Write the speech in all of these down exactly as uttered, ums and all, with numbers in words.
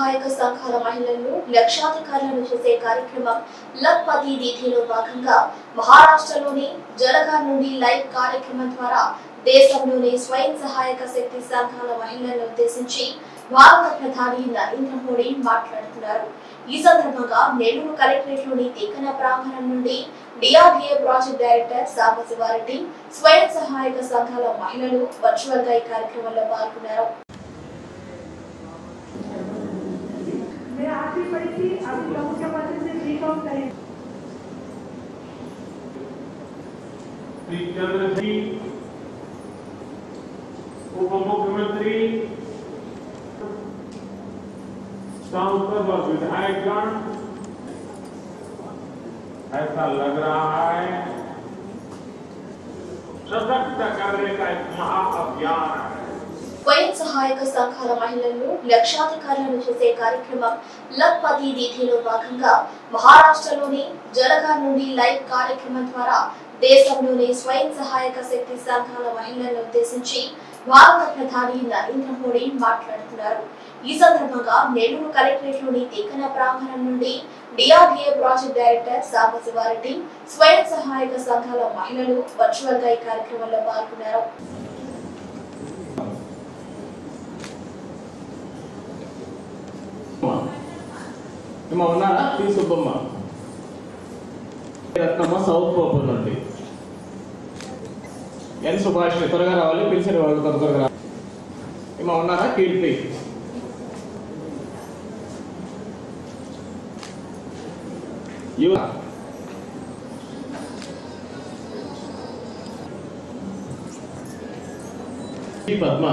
సహాయక సంఘాల మహిళలను లక్షాధికారులను చేసే కార్యక్రమం లక్పతి దీదీలో భాగంగా మహారాష్ట్రలోని జలగార్ నుండి లైవ్ కార్యక్రమం ద్వారా దేశంలోని స్వయం సహాయక శక్తి సంఘాల మహిళలను ఉద్దేశించి భారత ప్రధాని నరేంద్ర మోడీ మాట్లాడుతున్నారు. ఈ సందర్భంగా నెల్లూరు కలెక్టరేట్ లోని తీకన ప్రాంగణం నుండి డిఆర్డీఏ ప్రాజెక్ట్ డైరెక్టర్ సాంబశివారెడ్డి స్వయం సహాయక సంఘాల మహిళలు వర్చువల్ గా ఈ కార్యక్రమంలో పాల్గొన్నారు. उप मुख्यमंत्री, सांसद और विधायकगण, ऐसा लग रहा है सशक्त करने का एक महाअभियान है. స్వయం సహాయక సంఘాల మహిళలను లక్షాధికారులను చేసే కార్యక్రమం లక్పతి దీదీలో భాగంగా మహారాష్ట్రలోని జలగార్ నుండి లైవ్ కార్యక్రమం ద్వారా దేశంలోని స్వయం సహాయక శక్తి సంఘాల మహిళలను ఉద్దేశించి భారత ప్రధాని నరేంద్ర మోడీ మాట్లాడుతున్నారు. ఈ సందర్భంగా నెల్లూరు కలెక్టరేట్ లోని తీకన ప్రాంగణం నుండి డిఆర్డీఏ ప్రాజెక్ట్ డైరెక్టర్ సాంబశివారెడ్డి స్వయం సహాయక సంఘాల మహిళలు వర్చువల్ గా ఈ కార్యక్రమంలో పాల్గొన్నారు. సౌత్ పోపర్ నుండి ఎన్ సుభాష్ త్వరగా రావాలి, పిలిచిన వాళ్ళు త్వరగా రావాలి. ఏమో ఉన్నారా? కీర్తి పద్మ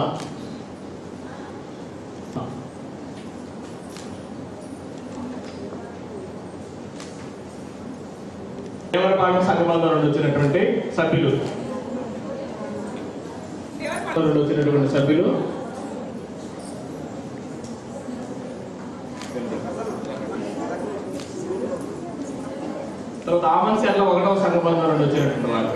దేవరపాలెం సంఘంలో నుండి వచ్చినటువంటి సభ్యులు నుండి వచ్చినటువంటి సభ్యులు తర్వాత ఆమన్సర్ల ఒకటవ సంఘం నుండి వచ్చినటువంటి వాళ్ళు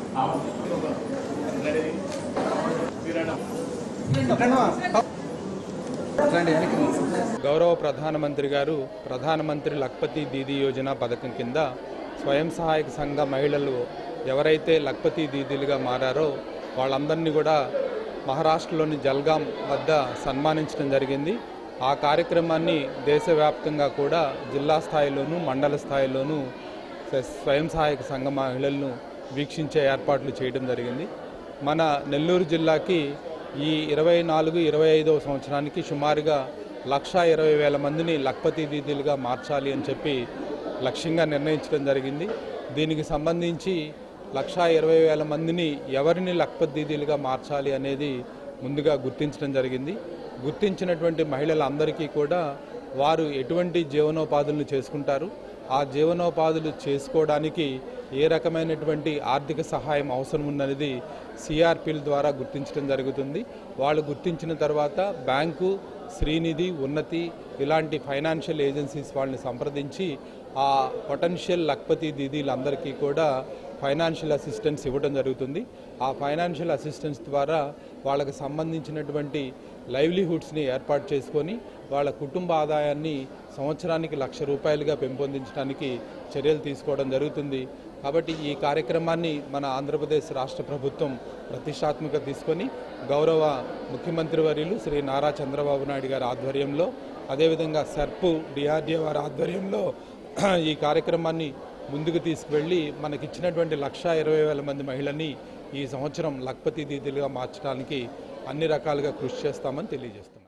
గౌరవ ప్రధానమంత్రి గారు ప్రధానమంత్రి లక్పతి దీదీ యోజన పథకం కింద స్వయం సహాయక సంఘ మహిళలు ఎవరైతే లక్పతి దీదీలుగా మారారో వాళ్ళందరినీ కూడా మహారాష్ట్రలోని జల్గాం వద్ద సన్మానించడం జరిగింది. ఆ కార్యక్రమాన్ని దేశవ్యాప్తంగా కూడా జిల్లా స్థాయిలోనూ మండల స్థాయిలోనూ స్వయం సహాయక సంఘ మహిళలను వీక్షించే ఏర్పాట్లు చేయడం జరిగింది. మన నెల్లూరు జిల్లాకి ఈ ఇరవై నాలుగు ఇరవై ఐదవ సంవత్సరానికి సుమారుగా లక్షా ఇరవై వేల మందిని లక్పతి దీదీలుగా మార్చాలి అని చెప్పి లక్ష్యంగా నిర్ణయించడం జరిగింది. దీనికి సంబంధించి లక్షా ఇరవై వేల మందిని ఎవరిని లక్పతి దీదీలుగా మార్చాలి అనేది ముందుగా గుర్తించడం జరిగింది. గుర్తించినటువంటి మహిళలందరికీ కూడా వారు ఎటువంటి జీవనోపాధులను చేసుకుంటారు, ఆ జీవనోపాధులు చేసుకోవడానికి ఏ రకమైనటువంటి ఆర్థిక సహాయం అవసరం ఉన్నది సిఆర్పిల ద్వారా గుర్తించడం జరుగుతుంది. వాళ్ళు గుర్తించిన తర్వాత బ్యాంకు, శ్రీనిధి, ఉన్నతి ఇలాంటి ఫైనాన్షియల్ ఏజెన్సీస్ వాళ్ళని సంప్రదించి ఆ పొటెన్షియల్ లక్పతి దీదీలందరికీ కూడా ఫైనాన్షియల్ అసిస్టెన్స్ ఇవ్వడం జరుగుతుంది. ఆ ఫైనాన్షియల్ అసిస్టెన్స్ ద్వారా వాళ్ళకి సంబంధించినటువంటి లైవ్లీహుడ్స్ని ఏర్పాటు చేసుకొని వాళ్ళ కుటుంబ ఆదాయాన్ని సంవత్సరానికి లక్ష రూపాయలుగా పెంపొందించడానికి చర్యలు తీసుకోవడం జరుగుతుంది. కాబట్టి ఈ కార్యక్రమాన్ని మన ఆంధ్రప్రదేశ్ రాష్ట్ర ప్రభుత్వం ప్రతిష్టాత్మక తీసుకొని గౌరవ ముఖ్యమంత్రి వర్యులు శ్రీ నారా చంద్రబాబు నాయుడు గారి ఆధ్వర్యంలో, అదేవిధంగా సెర్పు డిఆర్డీఏ వారి ఆధ్వర్యంలో ఈ కార్యక్రమాన్ని ముందుకు తీసుకువెళ్ళి మనకిచ్చినటువంటి లక్షా ఇరవై వేల మంది మహిళని ఈ సంవత్సరం లక్పతి దీదీలుగా మార్చడానికి అన్ని రకాలుగా కృషి చేస్తామని తెలియజేస్తున్నాం.